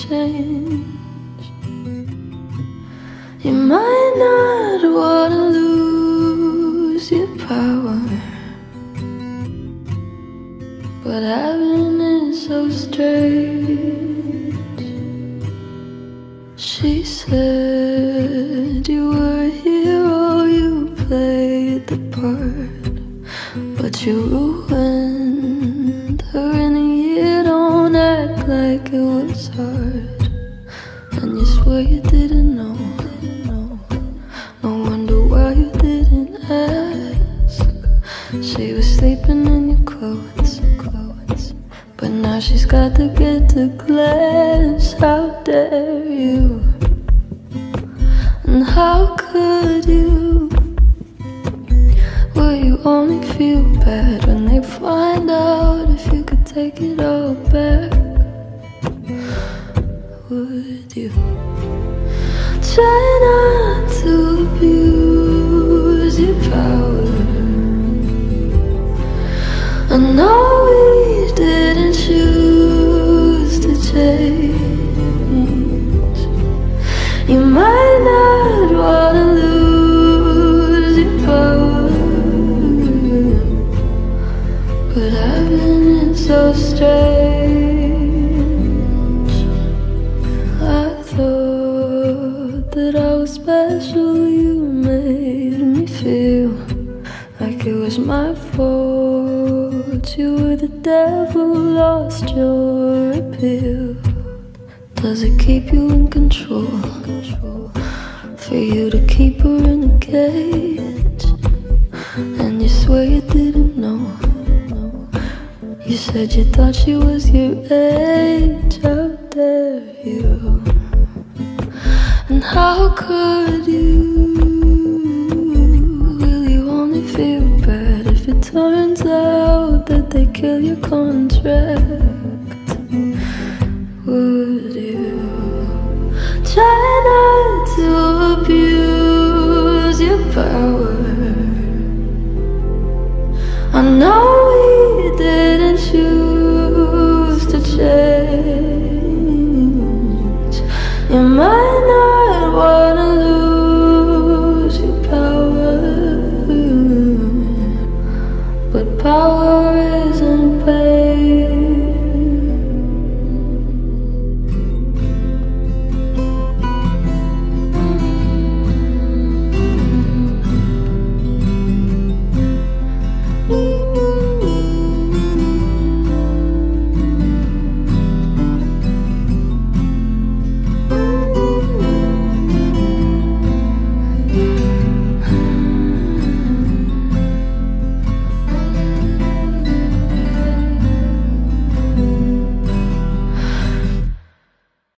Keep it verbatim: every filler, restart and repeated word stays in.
change. You might not wanna lose your power, but having it so strange. She said you were a hero, you played the part, but you ruined her in a year. Don't act like it was hard, and you swear you didn't know. No wonder why you didn't ask. She was sleeping in your clothes, clothes, but now she's got to get to class. How dare you? And how could you? Will you only feel bad when they find out if you could take it all back? Would you try not to abuse your power? I know we didn't choose to change. You might not wanna lose your power, but having it so strange. I thought that I was special. You made me feel like it was my fault. You were the devil, lost your appeal. Does it keep you in control? For you to keep her in a cage, and you swear you didn't know. You said you thought she was your age. How dare you? And how could you? Will you only feel bad if it turns out that they kill your contract?